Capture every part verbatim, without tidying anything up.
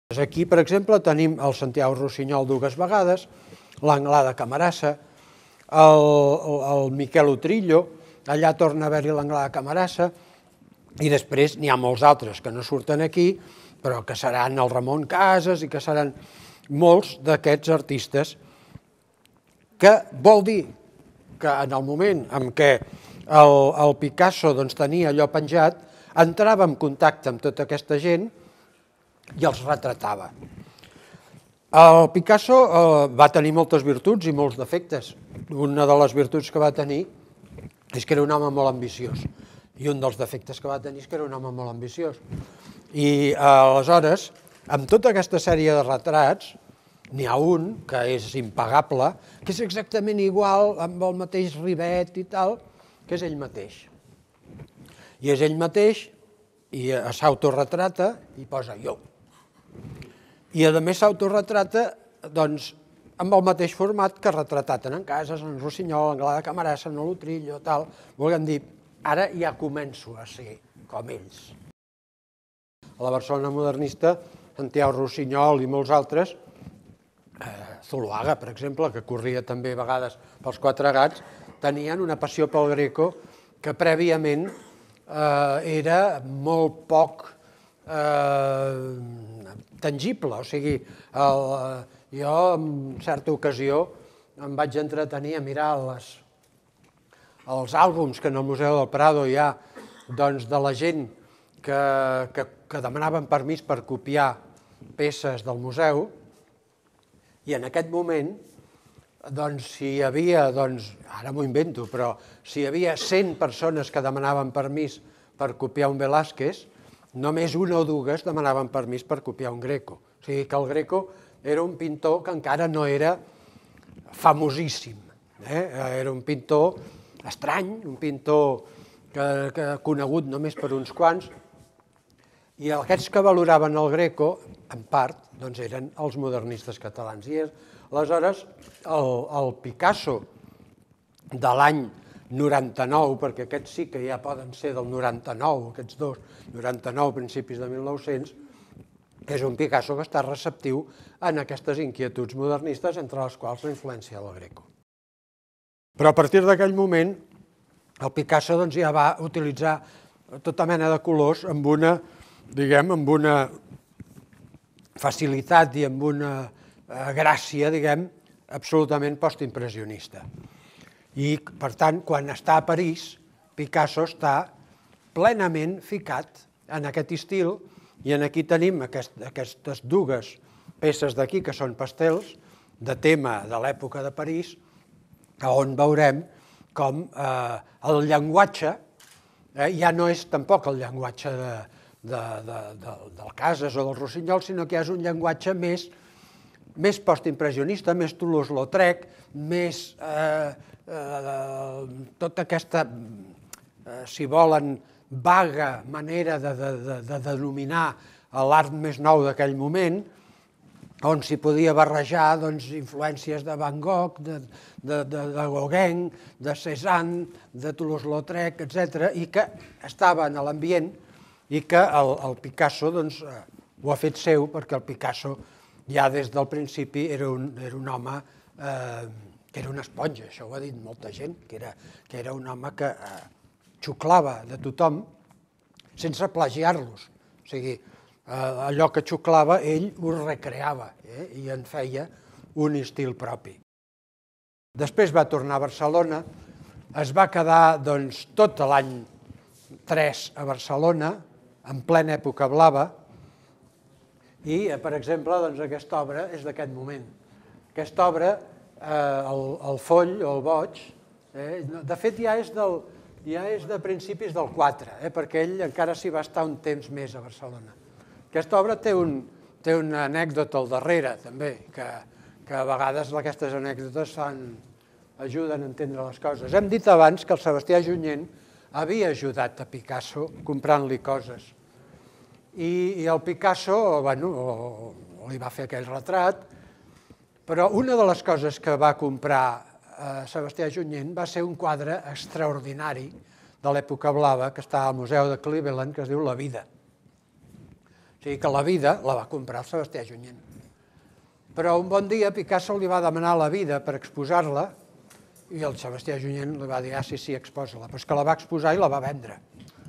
Aquí, per exemple, tenim el Santiago Rossinyol dues vegades, l'Anglà de Camarasa, el, el Miquel Utrillo, allà torna a haver-hi l'Anglà de Camarasa, i després n'hi ha molts altres que no surten aquí, però que seran el Ramon Casas i que seran molts d'aquests artistes, que vol dir que en el moment en què el, el Picasso doncs, tenia allò penjat, entrava en contacte amb tota aquesta gent i els retratava. El Picasso eh, va tenir moltes virtuts i molts defectes. Una de les virtuts que va tenir és que era un home molt ambiciós, i un dels defectes que va tenir és que era un home molt ambiciós. I eh, aleshores, amb tota aquesta sèrie de retrats, n'hi ha un que és impagable, que és exactament igual, amb el mateix rivet i tal, que és ell mateix. I és ell mateix, i s'autoretrata i posa jo. I a més s'autoretrata doncs, amb el mateix format que retratat en Casas, en Rossinyol, en Anglà de Camarasa, en l'Utrillo, tal. Volguem dir, ara ja començo a ser com ells. A la Barcelona modernista, Santiago Rossinyol i molts altres, eh, Zuloaga, per exemple, que corria també a vegades pels Quatre Gats, tenien una passió pel Greco que prèviament eh, era molt poc eh, tangible, o sigui, el, jo en certa ocasió em vaig entretenir a mirar les, els àlbums que en el Museu del Prado hi ha doncs, de la gent que, que, que demanaven permís per copiar peces del museu, i en aquest moment, doncs, si hi havia, doncs, ara m'ho invento, però si hi havia cent persones que demanaven permís per copiar un Velázquez, només una o dues demanaven permís per copiar un Greco. O sigui que el Greco era un pintor que encara no era famosíssim. Eh? Era un pintor estrany, un pintor que, que conegut només per uns quants, i aquests que valoraven el Greco, en part, doncs eren els modernistes catalans. I aleshores el, el Picasso de l'any noranta-nou, perquè aquests sí que ja poden ser del noranta-nou, aquests dos, noranta-nou, principis de mil nou-cents, és un Picasso que està receptiu en aquestes inquietuds modernistes, entre les quals la influència del Greco. Però a partir d'aquell moment, el Picasso doncs, ja va utilitzar tota mena de colors amb una, diguem, amb una facilitat i amb una gràcia, diguem, absolutament postimpressionista. I, per tant, quan està a París, Picasso està plenament ficat en aquest estil, i aquí tenim aquest, aquestes dues peces d'aquí, que són pastels, de tema de l'època de París, on veurem com eh, el llenguatge eh, ja no és tampoc el llenguatge de, de, de, de, del Casas o del Rossinyol, sinó que és un llenguatge més, més postimpressionista, més Toulouse-Lautrec, més eh, eh, tota aquesta, eh, si volen, vaga manera de, de, de, de denominar l'art més nou d'aquell moment, on s'hi podia barrejar doncs, influències de Van Gogh, de, de, de, de Gauguin, de Cézanne, de Toulouse-Lautrec, etcètera, i que estava en l'ambient i que el, el Picasso doncs, ho ha fet seu, perquè el Picasso ja des del principi era un, era un home eh, que era una esponja, això ho ha dit molta gent, que era, que era un home que eh, xuclava de tothom sense plagiar-los. O sigui, eh, allò que xuclava ell ho recreava eh, i en feia un estil propi. Després va tornar a Barcelona, es va quedar doncs, tot l'any tres a Barcelona, en plena època blava, i, per exemple, doncs, aquesta obra és d'aquest moment. Aquesta obra, eh, el, el Foll o el Boig, eh, de fet ja és, del, ja és de principis del quatre, eh, perquè ell encara s'hi va estar un temps més a Barcelona. Aquesta obra té, un, té una anècdota al darrere, també, que, que a vegades aquestes anècdotes fan, ajuden a entendre les coses. Hem dit abans que el Sebastià Junyent havia ajudat a Picasso comprant-li coses. I, i el Picasso, bueno, o, o li va fer aquell retrat, però una de les coses que va comprar eh, Sebastià Junyent va ser un quadre extraordinari de l'època blava que està al Museu de Cleveland, que es diu La vida. O sigui que la vida la va comprar el Sebastià Junyent. Però un bon dia Picasso li va demanar la vida per exposar-la i el Sebastià Junyent li va dir, ah, sí, sí, exposa-la. Però és que la va exposar i la va vendre.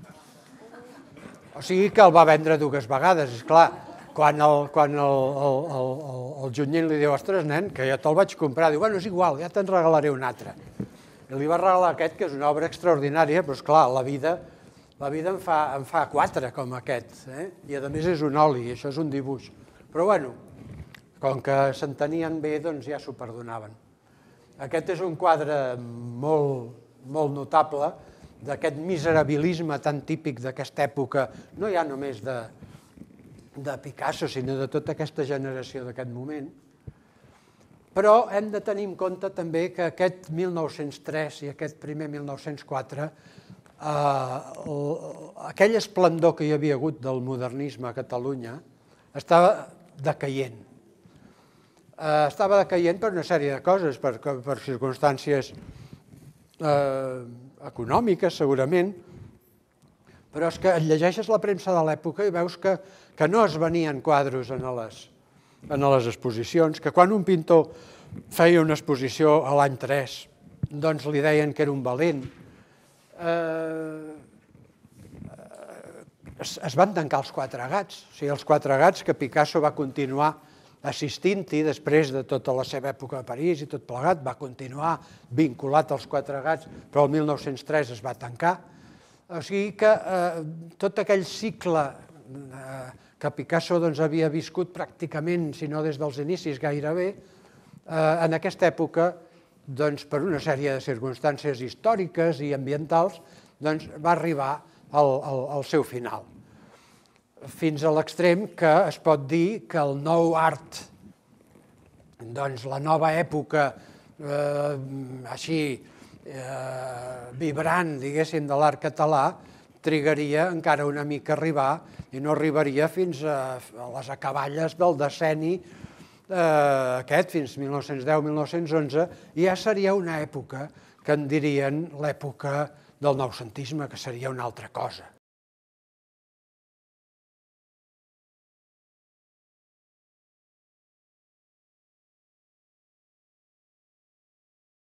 O sigui que el va vendre dues vegades. És clar, quan el, quan el, el, el, el, el Junyent li diu, ostres, nen, que ja te'l vaig comprar, diu, bueno, és igual, ja te'n regalaré un altre. I li va regalar aquest, que és una obra extraordinària, però és clar, la vida, la vida en, fa, en fa quatre com aquest, eh? I a més és un oli, i això és un dibuix. Però bueno, com que s'entenien bé, doncs ja s'ho perdonaven. Aquest és un quadre molt, molt notable d'aquest miserabilisme tan típic d'aquesta època, no ja només de, de Picasso, sinó de tota aquesta generació d'aquest moment. Però hem de tenir en compte també que aquest mil nou-cents tres i aquest primer mil nou-cents quatre, eh, aquell esplendor que hi havia hagut del modernisme a Catalunya estava decaient. Eh, estava decaient per una sèrie de coses, per, per circumstàncies eh, econòmiques, segurament, però és que llegeixes la premsa de l'època i veus que, que no es venien quadros en les, en les exposicions, que quan un pintor feia una exposició a l'any tres, doncs li deien que era un valent. Eh, es, es van tancar els Quatre Gats, o sigui, els Quatre Gats que Picasso va continuar assistint-hi després de tota la seva època a París i tot plegat, va continuar vinculat als Quatre Gats, però el mil nou-cents tres es va tancar. O sigui que eh, tot aquell cicle eh, que Picasso doncs, havia viscut pràcticament, si no des dels inicis gairebé, eh, en aquesta època, doncs, per una sèrie de circumstàncies històriques i ambientals, doncs, va arribar al, al, al seu final. Fins a l'extrem que es pot dir que el nou art, doncs, la nova època eh, així eh, vibrant, diguéssim, de l'art català, trigaria encara una mica a arribar i no arribaria fins a, a les acaballes del decenni eh, aquest, fins mil nou-cents deu mil nou-cents onze, i ja seria una època que en dirien l'època del noucentisme, que seria una altra cosa.